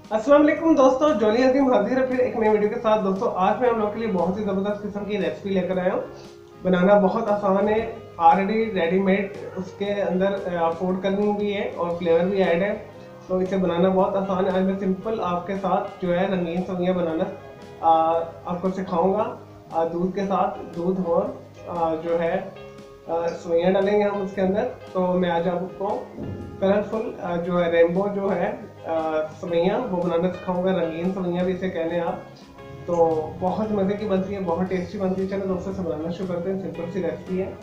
अस्सलाम वालेकुम दोस्तों, जॉली अजीम हाजिर है फिर एक नई वीडियो के साथ। दोस्तों आज मैं आप लोगों के लिए बहुत ही ज़बरदस्त किस्म की रेसिपी लेकर आया हूँ। बनाना बहुत आसान है, ऑलरेडी रेडीमेड उसके अंदर फूड कलरिंग भी है और फ्लेवर भी ऐड है, तो इसे बनाना बहुत आसान है। आज मैं सिंपल आपके साथ जो है रंगीन सब्जियाँ बनाना आपको सिखाऊंगा। दूध के साथ दूध और जो है सवैयाँ डालेंगे हम उसके अंदर। तो मैं आज आपको कलरफुल जो है रेनबो जो है सवैयाँ वो बनाना सिखाऊंगा। रंगीन सवैयाँ भी इसे कहने हैं आप। तो बहुत मज़े की बनती है, बहुत टेस्टी बनती है। चलो दोस्तों से बनाना शुरू करते हैं। सिंपल सी रेसिपी है।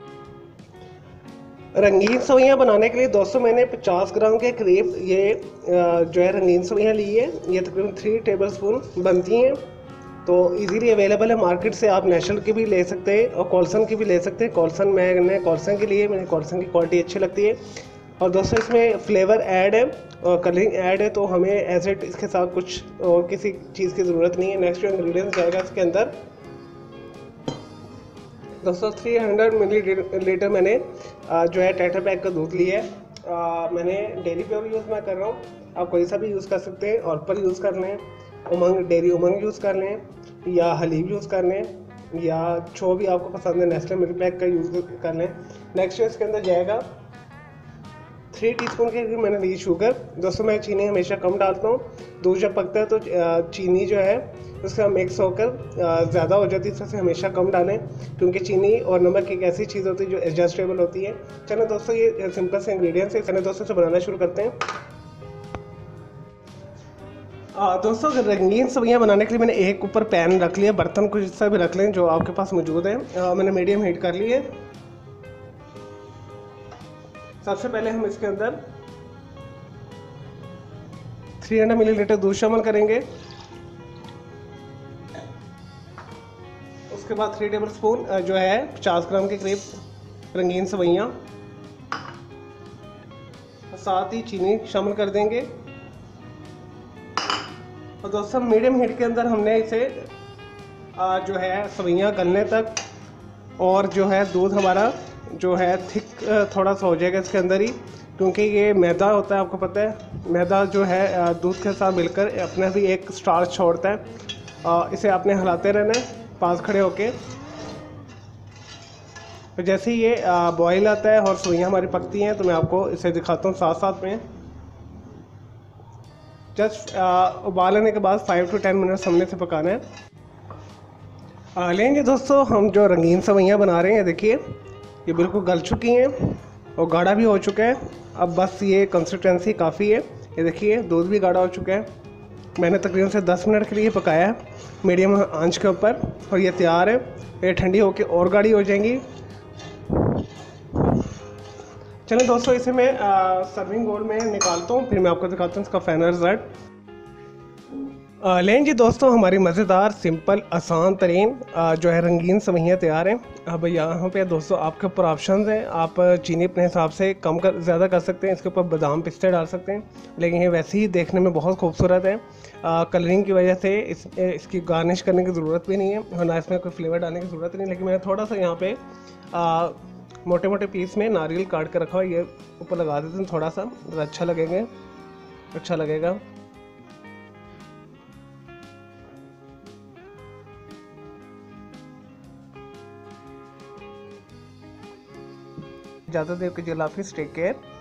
रंगीन सवैयाँ बनाने के लिए दोस्तों मैंने 50 ग्राम के करीब ये जो है रंगीन सवैयाँ ली है। ये तकरीबन 3 टेबल स्पून बनती हैं। तो इजीली अवेलेबल है मार्केट से, आप नेशनल की भी ले सकते हैं और कॉल्सन की भी ले सकते हैं। कॉल्सन मैंने कॉल्सन की लिए, मैंने कॉल्सन की क्वालिटी अच्छी लगती है। और दोस्तों इसमें फ्लेवर ऐड है और कलरिंग ऐड है, तो हमें ऐसे इसके साथ कुछ और किसी चीज़ की ज़रूरत नहीं है। नेक्स्ट जो इंग्रेडिएंट्स जाएगा इसके अंदर दोस्तों 300 मिलीलीटर मैंने जो है टेट्रा पैक का दूध लिया है। मैंने डेयरी प्योर यूज़ मैं कर रहा हूँ, आप कोई सा भी यूज़ कर सकते हैं। और पर यूज़ कर लें, उमंग डेयरी उमंग यूज़ कर लें या हलीब यूज़ कर लें या जो भी आपको पसंद है नेस्ले मिल्क पैक का यूज़ कर लें। नेक्स्ट इसके अंदर जाएगा 3 टीस्पून के करीब मैंने ली शुगर। दोस्तों मैं चीनी हमेशा कम डालता हूँ, दूध जब पकता है तो चीनी जो है उसका मिक्स होकर ज़्यादा हो जाती है, इससे हमेशा कम डालें क्योंकि चीनी और नमक एक ऐसी चीज़ होती है जो एडजस्टेबल होती है। चलो दोस्तों ये सिंपल से इंग्रेडिएंट्स है, चलो दोस्तों से बनाना शुरू करते हैं। दोस्तों रंगीन सब्जियां बनाने के लिए मैंने एक ऊपर पैन रख लिया, बर्तन कुछ सा भी रख लें जो आपके पास मौजूद है। मैंने मीडियम हीट कर ली है। सबसे पहले हम इसके अंदर 300 मिलीलीटर दूध शामिल करेंगे। उसके बाद 3 टेबल स्पून जो है 50 ग्राम के करीब रंगीन सवैयाँ, साथ ही चीनी शामिल कर देंगे। और दोस्तों मीडियम हीट के अंदर हमने इसे जो है सवैयाँ गलने तक, और जो है दूध हमारा जो है थिक थोड़ा सा हो जाएगा इसके अंदर ही, क्योंकि ये मैदा होता है, आपको पता है मैदा जो है दूध के साथ मिलकर अपने भी एक स्टार्च छोड़ता है। इसे आपने हिलाते रहना है पास खड़े होके। तो जैसे ही ये बॉईल आता है और सवैयाँ हमारी पकती हैं तो मैं आपको इसे दिखाता हूँ साथ साथ में। जस्ट उबाल आने के बाद 5 to 10 मिनट्स हमने इसे पकाना है। लेंगे दोस्तों हम जो रंगीन सवैयाँ बना रहे हैं, देखिए ये बिल्कुल गल चुकी हैं और गाढ़ा भी हो चुका है। अब बस ये कंसिस्टेंसी काफ़ी है। ये देखिए दूध भी गाढ़ा हो चुका है। मैंने तकरीबन से 10 मिनट के लिए पकाया है मीडियम आंच के ऊपर, और ये तैयार है। ये ठंडी होकर और गाढ़ी हो जाएंगी। चलो दोस्तों इसे मैं सर्विंग बोल में निकालता हूँ, फिर मैं आपको दिखाता हूँ इसका फाइनल रिजल्ट। लें जी दोस्तों, हमारी मज़ेदार सिंपल आसान तरीन जो है रंगीन सवैयाँ तैयार हैं। अब यहाँ पे दोस्तों आपके ऊपर ऑप्शंस हैं, आप चीनी अपने हिसाब से कम कर ज़्यादा कर सकते हैं, इसके ऊपर बादाम पिस्ते डाल सकते हैं, लेकिन ये वैसे ही देखने में बहुत खूबसूरत है। कलरिंग की वजह से इसकी गार्निश करने की ज़रूरत भी नहीं है और ना इसमें कोई फ्लेवर डालने की ज़रूरत नहीं। लेकिन मैंने थोड़ा सा यहाँ पे मोटे मोटे पीस में नारियल काट कर रखा हुआ, ये ऊपर लगा देते हैं थोड़ा सा, अच्छा लगेगा, अच्छा लगेगा। ज़्यादा देर के लिए हाफिज़, टेक केयर।